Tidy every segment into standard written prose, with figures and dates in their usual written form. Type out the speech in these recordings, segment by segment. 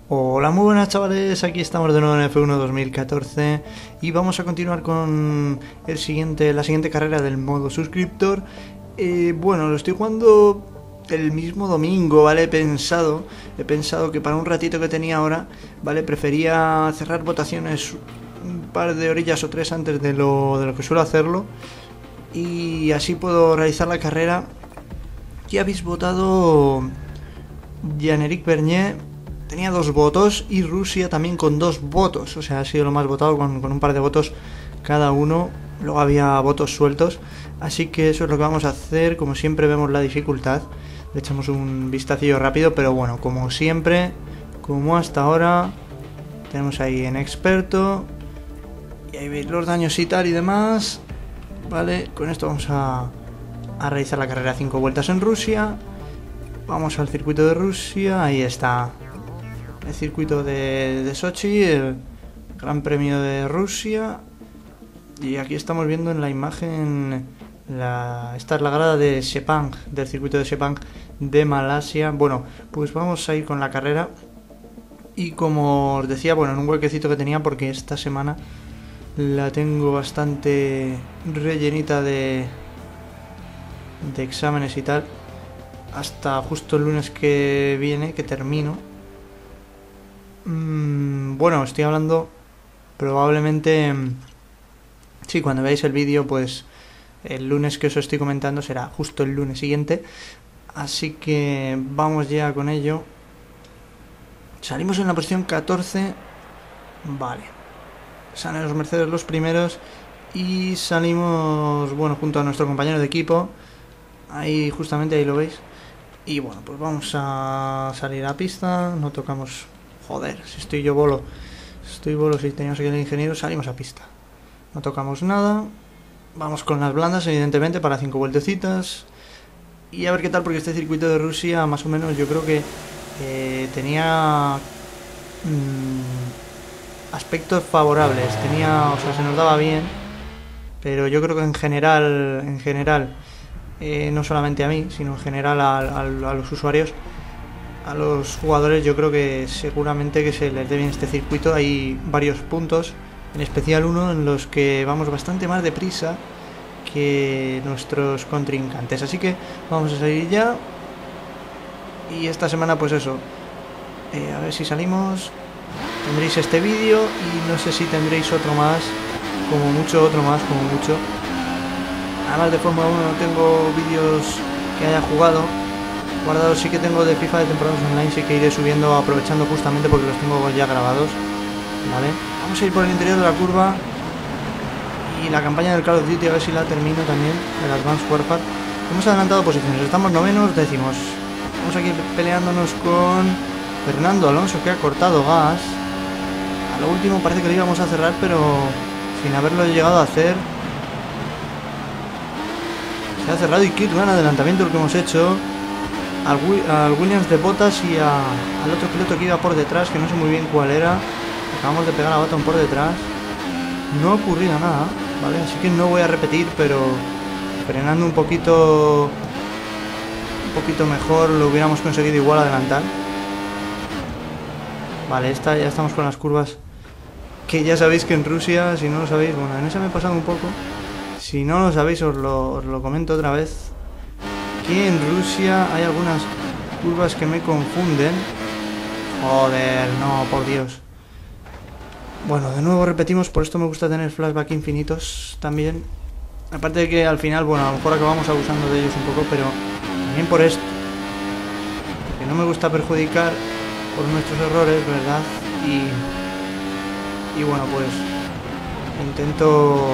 Hola, muy buenas chavales, aquí estamos de nuevo en F1 2014 y vamos a continuar con la siguiente carrera del modo suscriptor. Bueno, lo estoy jugando el mismo domingo, ¿vale? He pensado que para un ratito que tenía ahora, ¿vale? Prefería cerrar votaciones un par de orillas o tres antes de lo que suelo hacerlo y así puedo realizar la carrera. Ya habéis votado Jean-Éric Vergné. Tenía 2 votos y Rusia también con 2 votos, o sea, ha sido lo más votado con un par de votos cada uno. Luego había votos sueltos, así que eso es lo que vamos a hacer. Como siempre vemos la dificultad, le echamos un vistacillo rápido, pero bueno, como siempre, como hasta ahora, tenemos ahí en experto, y ahí veis los daños y tal y demás. Vale, con esto vamos a realizar la carrera 5 vueltas en Rusia. Vamos al circuito de Rusia, ahí está. El circuito de Sochi, el Gran Premio de Rusia. Y aquí estamos viendo en la imagen, esta es la grada de Sepang, del circuito de Sepang de Malasia. Bueno, pues vamos a ir con la carrera. Y como os decía, bueno, en un huequecito que tenía, porque esta semana la tengo bastante rellenita de exámenes y tal, hasta justo el lunes que viene, que termino. Bueno, estoy hablando probablemente, sí, cuando veáis el vídeo, pues el lunes que os estoy comentando será justo el lunes siguiente. Así que vamos ya con ello. Salimos en la posición 14. Vale, salen los Mercedes los primeros y salimos, bueno, junto a nuestro compañero de equipo. Ahí, justamente ahí lo veis. Y bueno, pues vamos a salir a pista. No tocamos... Joder, si estoy yo bolo. Estoy bolo, si teníamos aquí el ingeniero. Salimos a pista. No tocamos nada. Vamos con las blandas, evidentemente, para 5 vueltecitas. Y a ver qué tal, porque este circuito de Rusia, más o menos, yo creo que tenía aspectos favorables. O sea, se nos daba bien. Pero yo creo que en general, no solamente a mí, sino en general a los usuarios, a los jugadores, yo creo que seguramente que se les dé bien este circuito. Hay varios puntos, en especial uno en los que vamos bastante más deprisa que nuestros contrincantes. Así que vamos a salir ya. Y esta semana, pues eso, a ver si salimos. Tendréis este vídeo y no sé si tendréis otro más, como mucho. Además de Fórmula 1 no tengo vídeos que haya jugado guardados. Sí que tengo de FIFA de temporadas online, sí que iré subiendo, aprovechando justamente porque los tengo ya grabados. Vale, vamos a ir por el interior de la curva y la campaña del Call of Duty, a ver si la termino también, el Advanced Warfare. Hemos adelantado posiciones, estamos novenos, décimos. Vamos aquí peleándonos con Fernando Alonso, que ha cortado gas. A lo último parece que lo íbamos a cerrar, pero sin haberlo llegado a hacer. Se ha cerrado y qué gran adelantamiento el que hemos hecho al Williams de Bottas y al otro piloto que iba por detrás, que no sé muy bien cuál era. Acabamos de pegar a Baton por detrás. No ha ocurrido nada, ¿vale? Así que no voy a repetir, pero frenando un poquito mejor lo hubiéramos conseguido igual adelantar. Vale, ya estamos con las curvas, que ya sabéis que en Rusia, si no lo sabéis, bueno, en esa me he pasado un poco. Si no lo sabéis, os lo comento otra vez, que en Rusia hay algunas curvas que me confunden. Joder, no, por Dios. Bueno, de nuevo repetimos, por esto me gusta tener flashback infinitos también. Aparte de que al final, bueno, a lo mejor acabamos abusando de ellos un poco, pero también por esto. Porque no me gusta perjudicar por nuestros errores, ¿verdad? Y bueno, pues intento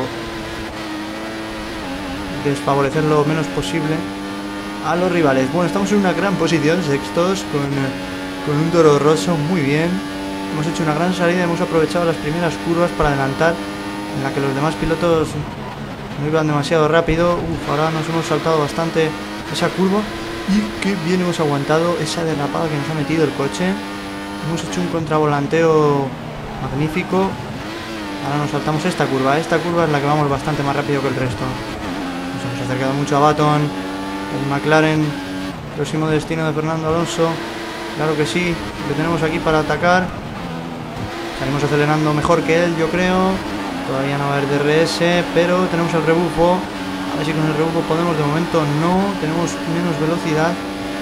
desfavorecer lo menos posible a los rivales. Bueno, estamos en una gran posición, sextos, con un Toro Rosso, muy bien. Hemos hecho una gran salida, hemos aprovechado las primeras curvas para adelantar, en la que los demás pilotos no iban demasiado rápido. Ahora nos hemos saltado bastante esa curva y qué bien hemos aguantado esa derrapada que nos ha metido el coche. Hemos hecho un contravolanteo magnífico. Ahora nos saltamos esta curva es la que vamos bastante más rápido que el resto. Nos hemos acercado mucho a Baton, el McLaren, próximo destino de Fernando Alonso. Claro que sí, lo tenemos aquí para atacar. Salimos acelerando mejor que él, yo creo. Todavía no va a haber DRS, pero tenemos el rebufo. A ver si con el rebufo podemos. De momento no, tenemos menos velocidad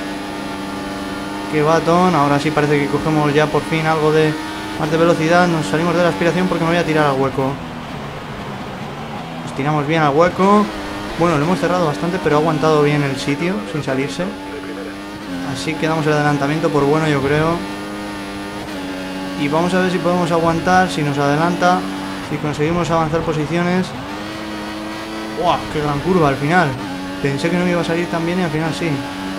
que Baton. Ahora sí parece que cogemos ya por fin algo de más de velocidad. Nos salimos de la aspiración porque me voy a tirar al hueco. Nos tiramos bien al hueco. Bueno, lo hemos cerrado bastante, pero ha aguantado bien el sitio sin salirse. Así que damos el adelantamiento por bueno, yo creo. Y vamos a ver si podemos aguantar, si nos adelanta, si conseguimos avanzar posiciones. ¡Wow! ¡Qué gran curva al final! Pensé que no me iba a salir tan bien y al final sí.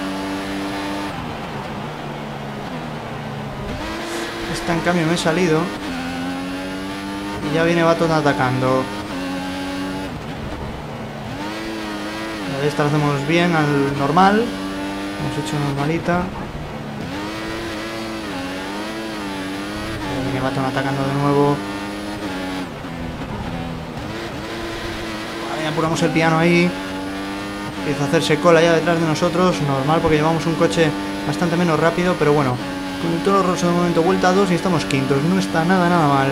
Esta en cambio me he salido. Y ya viene Baton atacando. Esta la hacemos bien al normal. Hemos hecho normalita. Viene Baton atacando de nuevo. Vale, apuramos el piano ahí. Empieza a hacerse cola ya detrás de nosotros. Normal porque llevamos un coche bastante menos rápido. Pero bueno, con el Toro Rosso de momento vuelta 2 y estamos quintos. No está nada mal.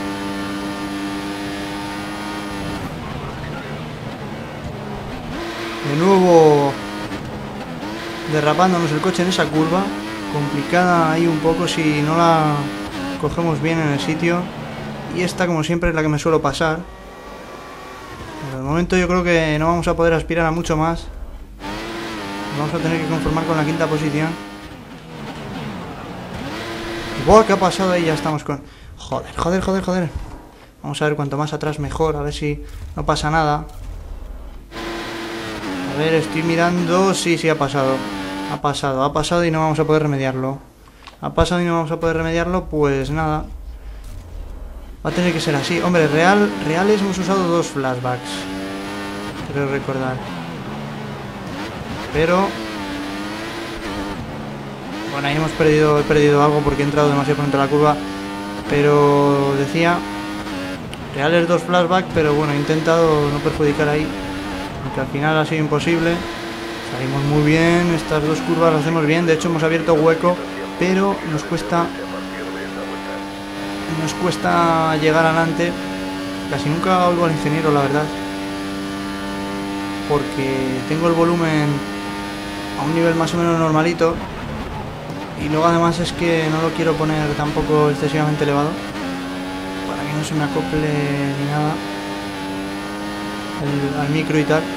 De nuevo derrapándonos el coche en esa curva. Complicada ahí un poco si no la cogemos bien en el sitio. Y esta como siempre es la que me suelo pasar. Pero de momento yo creo que no vamos a poder aspirar a mucho más. Vamos a tener que conformar con la quinta posición. ¡Buah! ¿Qué ha pasado ahí? Ya estamos con... Joder. Vamos a ver cuanto más atrás mejor. A ver si no pasa nada. A ver, estoy mirando. Sí, ha pasado. Ha pasado y no vamos a poder remediarlo. Pues nada. Va a tener que ser así. Hombre, reales hemos usado 2 flashbacks. Creo recordar. Pero... bueno, ahí he perdido algo porque he entrado demasiado por dentro de la curva. Pero decía... reales 2 flashbacks, pero bueno, he intentado no perjudicar ahí. Aunque al final ha sido imposible. Salimos muy bien, estas 2 curvas las hacemos bien. De hecho hemos abierto hueco, pero nos cuesta llegar adelante. Casi nunca oigo al ingeniero, la verdad, porque tengo el volumen a un nivel más o menos normalito. Y luego además es que no lo quiero poner tampoco excesivamente elevado, para que no se me acople ni nada al micro y tal.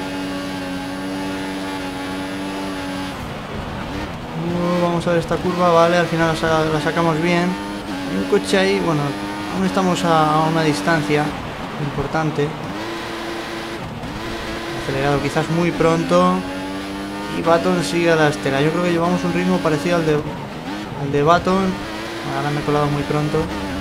Vamos a ver esta curva, vale, al final la sacamos bien. Hay un coche ahí, bueno, aún estamos a una distancia importante. Acelerado quizás muy pronto. Y Baton sigue a la estela. Yo creo que llevamos un ritmo parecido al de Baton. Ahora me he colado muy pronto.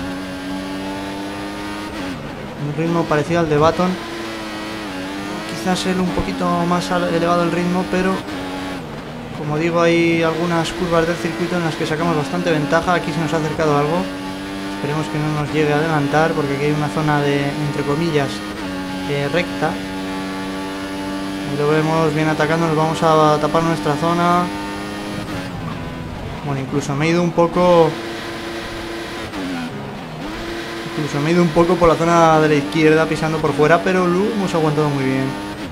Un ritmo parecido al de Baton. Quizás él un poquito más elevado el ritmo, pero como digo, hay algunas curvas del circuito en las que sacamos bastante ventaja. Aquí se nos ha acercado algo. Esperemos que no nos llegue a adelantar, porque aquí hay una zona de, entre comillas, recta. Ahí lo vemos bien atacando, nos vamos a tapar nuestra zona. Bueno, incluso me he ido un poco por la zona de la izquierda, pisando por fuera, pero lo hemos aguantado muy bien.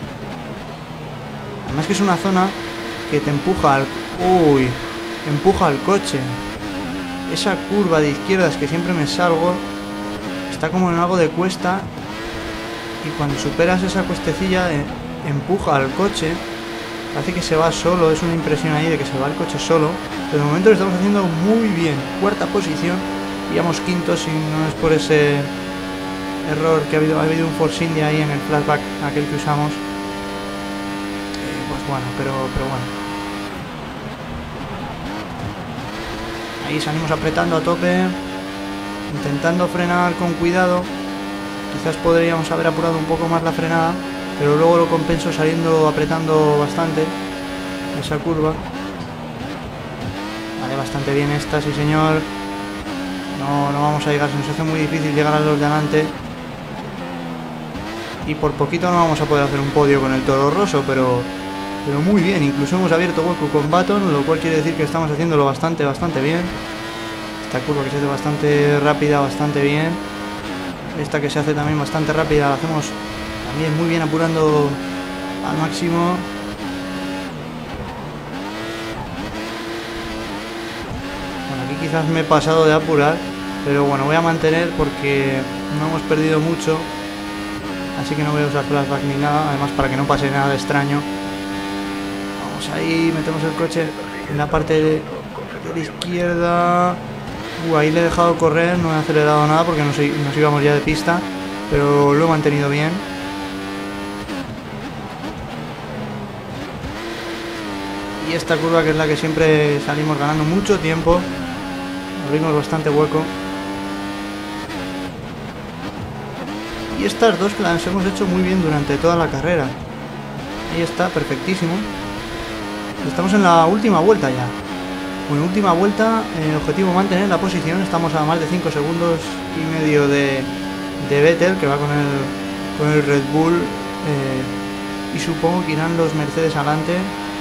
Además que es una zona que te empuja al coche. Esa curva de izquierdas que siempre me salgo está como en algo de cuesta, y cuando superas esa cuestecilla empuja al coche. Parece que se va solo, es una impresión ahí de que se va el coche solo. Pero de momento lo estamos haciendo muy bien. Cuarta posición, íbamos quintos, y no es por ese error que ha habido un Force India ahí en el flashback aquel que usamos. Pues bueno, pero bueno. Ahí salimos apretando a tope, intentando frenar con cuidado. Quizás podríamos haber apurado un poco más la frenada, pero luego lo compenso apretando bastante esa curva. Vale, bastante bien esta, sí señor. No vamos a llegar, se nos hace muy difícil llegar a los de adelante. Y por poquito no vamos a poder hacer un podio con el Toro Rosso, pero pero muy bien. Incluso hemos abierto hueco con Baton, lo cual quiere decir que estamos haciéndolo bastante bien. Esta curva que se hace bastante rápida, bastante bien. Esta que se hace también bastante rápida, la hacemos también muy bien, apurando al máximo. Bueno, aquí quizás me he pasado de apurar, pero bueno, voy a mantener porque no hemos perdido mucho. Así que no voy a usar flashback ni nada, además para que no pase nada de extraño. Vamos ahí, metemos el coche en la parte de la izquierda. Ahí le he dejado correr, no he acelerado nada porque nos íbamos ya de pista, pero lo he mantenido bien. Y esta curva, que es la que siempre salimos ganando mucho tiempo, abrimos bastante hueco. Y estas dos que las hemos hecho muy bien durante toda la carrera. Ahí está, perfectísimo. Estamos en la última vuelta ya. Bueno, última vuelta, el objetivo mantener la posición. Estamos a más de 5 segundos y medio de Vettel, que va con el Red Bull. Y supongo que irán los Mercedes adelante.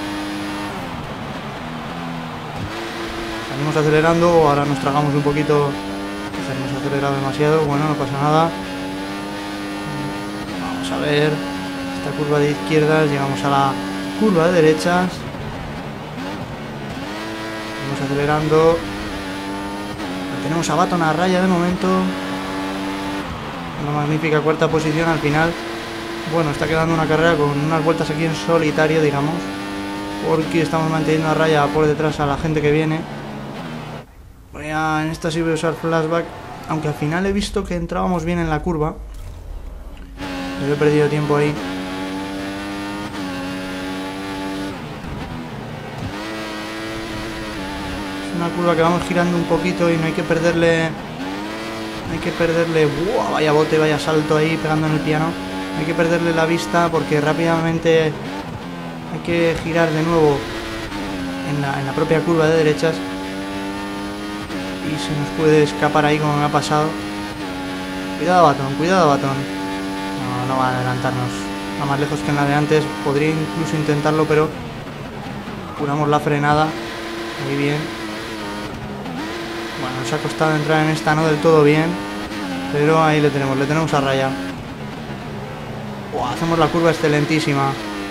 Salimos acelerando, ahora nos tragamos un poquito. Hemos acelerado demasiado, bueno, no pasa nada. Vamos a ver, esta curva de izquierdas, llegamos a la curva de derechas. Vamos acelerando. Tenemos a Baton a raya de momento. Una magnífica cuarta posición al final. Bueno, está quedando una carrera con unas vueltas aquí en solitario, digamos, porque estamos manteniendo a raya por detrás a la gente que viene. En esta sí voy a usar flashback, aunque al final he visto que entrábamos bien en la curva, pero he perdido tiempo ahí. Es una curva que vamos girando un poquito y no hay que perderle. ¡Buah! Vaya bote, vaya salto ahí pegando en el piano. No hay que perderle la vista porque rápidamente hay que girar de nuevo en la propia curva de derechas. Y se nos puede escapar ahí como me ha pasado. Cuidado Baton, cuidado Baton. No va a adelantarnos a más lejos que en la de antes. Podría incluso intentarlo, pero apuramos la frenada. Muy bien. Bueno, nos ha costado entrar en esta, no del todo bien, pero ahí le tenemos a raya. Hacemos la curva excelentísima.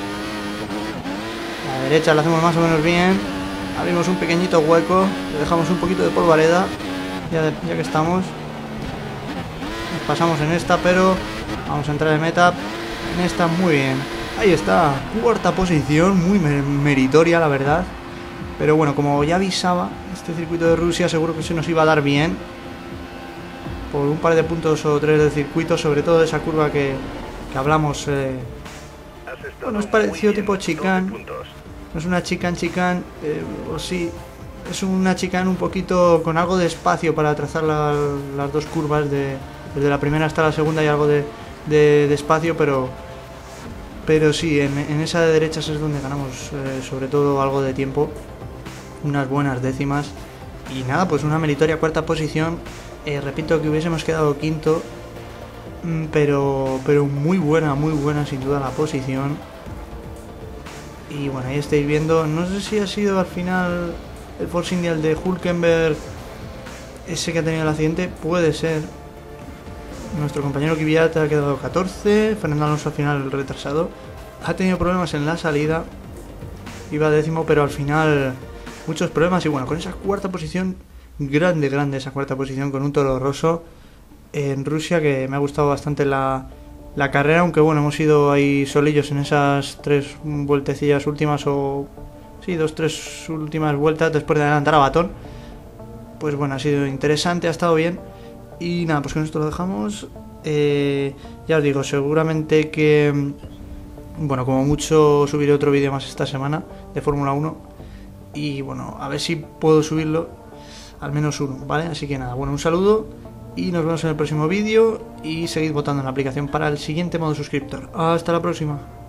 A la derecha la hacemos más o menos bien. Abrimos un pequeñito hueco, le dejamos un poquito de polvareda, ya que estamos. Nos pasamos en esta, pero vamos a entrar en meta. En esta muy bien. Ahí está, cuarta posición, muy meritoria la verdad. Pero bueno, como ya avisaba, este circuito de Rusia seguro que se nos iba a dar bien. Por un par de puntos o tres del circuito, sobre todo de esa curva que hablamos. Bueno, nos pareció tipo chicane. No es una chicane, o sí, es una chicane un poquito con algo de espacio para trazar las dos curvas, desde la primera hasta la segunda hay algo de espacio, pero sí, en esa de derechas es donde ganamos sobre todo algo de tiempo, unas buenas décimas. Y nada, pues una meritoria cuarta posición. Repito que hubiésemos quedado quinto, pero muy buena sin duda la posición. Y bueno, ahí estáis viendo, no sé si ha sido al final el Force India, el de Hülkenberg, ese que ha tenido el accidente, puede ser. Nuestro compañero Kvyat ha quedado 14, Fernando Alonso al final el retrasado. Ha tenido problemas en la salida, iba décimo, pero al final muchos problemas. Y bueno, con esa cuarta posición, grande esa cuarta posición con un Toro Rosso en Rusia, que me ha gustado bastante la carrera, aunque bueno, hemos ido ahí solillos en esas tres vueltecillas últimas, o sí, 2-3 últimas vueltas después de adelantar a Baton. Pues bueno, ha sido interesante, ha estado bien. Y nada, pues con esto lo dejamos. Ya os digo, seguramente que, bueno, como mucho subiré otro vídeo más esta semana de Fórmula 1. Y bueno, a ver si puedo subirlo al menos uno, ¿vale? Así que nada, bueno, un saludo y nos vemos en el próximo vídeo. Y seguid votando en la aplicación para el siguiente modo suscriptor. Hasta la próxima.